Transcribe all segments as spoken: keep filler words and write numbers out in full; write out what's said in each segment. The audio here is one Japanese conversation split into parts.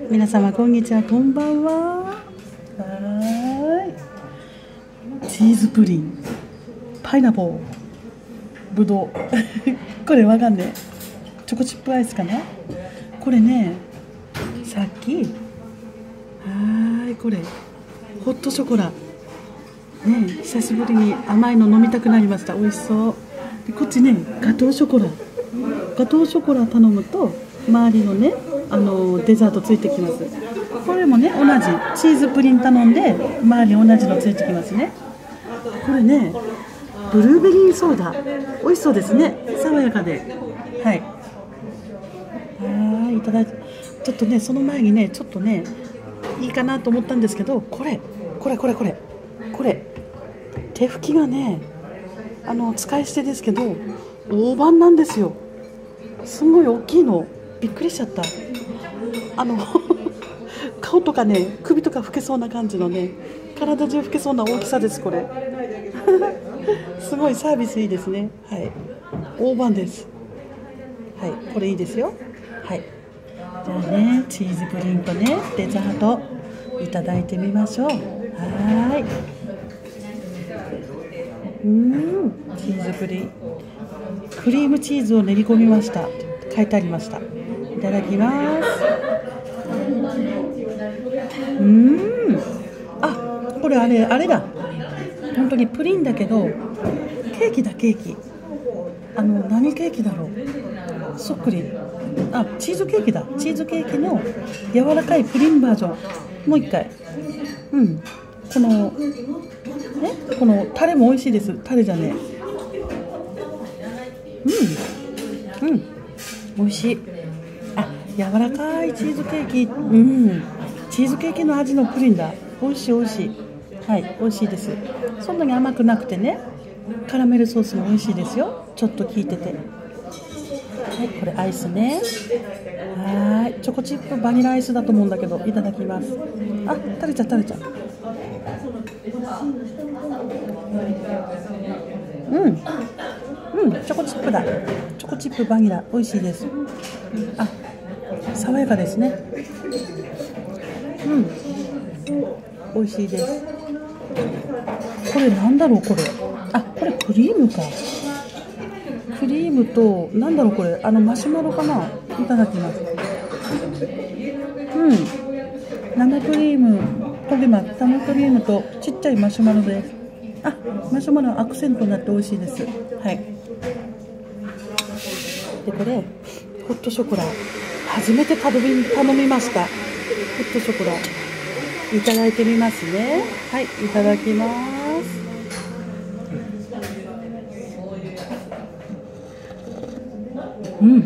皆様こんにちは、こんばんは。はーい。チーズプリン、パイナポー、ぶどう。これわかんねえ。チョコチップアイスかな。これね、さっき。はーい、これホットショコラ。ね、久しぶりに甘いの飲みたくなりました。美味しそう。でこっちね、ガトーショコラ。ガトーショコラ頼むと周りのね、あのデザートついてきます。これもね、同じチーズプリン頼んで周り同じのついてきますね。これね、ブルーベリーソーダ、美味しそうですね。爽やかで、はい。はい、いただいて、ちょっとね、その前にね、ちょっとね、いいかなと思ったんですけど、これこれこれこれこれ手拭きがね、あの使い捨てですけど大判なんですよ。すごい大きいの、びっくりしちゃった。あの顔とかね、首とか拭けそうな感じのね、体中拭けそうな大きさです。これすごいサービスいいですね。はい、大判です。はい、これいいですよ。はい、じゃあね、チーズプリンとね、デザートいただいてみましょう。はーい。うーん、チーズプリン、クリームチーズを練り込みました。書いてありました。いただきます。うーん、あ、これあれあれだ。本当にプリンだけどケーキだ、ケーキ。あの何ケーキだろう。そっくり。あ、チーズケーキだ。チーズケーキの柔らかいプリンバージョン。もう一回。うん。このね、このタレも美味しいです。タレじゃねえ。うんうん、美味しい。あ、柔らかいチーズケーキ。うん、チーズケーキの味のプリンだ。美味しい美味しい。はい、美味しいです。そんなに甘くなくてね、カラメルソースも美味しいですよ。ちょっと効いてて。はい、これアイスね。はい、チョコチップバニラアイスだと思うんだけど、いただきます。あ、垂れちゃう垂れちゃう。うん、うん、チョコチップだ。チョコチップバニラ、美味しいです。あ、爽やかですね。うん、美味しいです。これなんだろう、これ。あ、これクリームか。クリームと、なんだろうこれ、あのマシュマロかな。いただきます。うん、生クリーム、これま生クリームとちっちゃいマシュマロです。あ、マシュマロアクセントになって美味しいです。はい。でこれホットショコラ、初めて頼み頼みました。ホットショコラいただいてみますね。はい、いただきます。うんうんうん、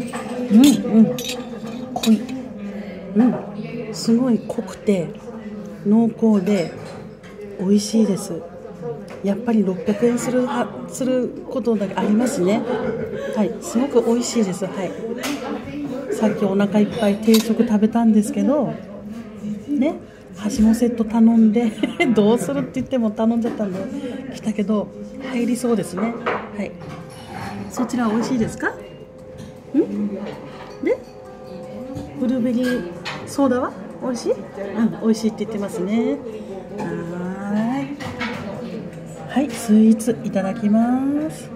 濃い。うん、すごい濃くて濃厚で美味しいです。やっぱりろっぴゃくえんするはすることだけありますね。はい、すごく美味しいです。はい。さっきお腹いっぱい定食食べたんですけどね、箸のセット頼んでどうするって言っても頼んじゃったんで来たけど入りそうですね。はい。そちら美味しいですか？んでブルーベリーソーダは美味しい？うん、美味しいって言ってますね。はーい。はい、スイーツいただきます。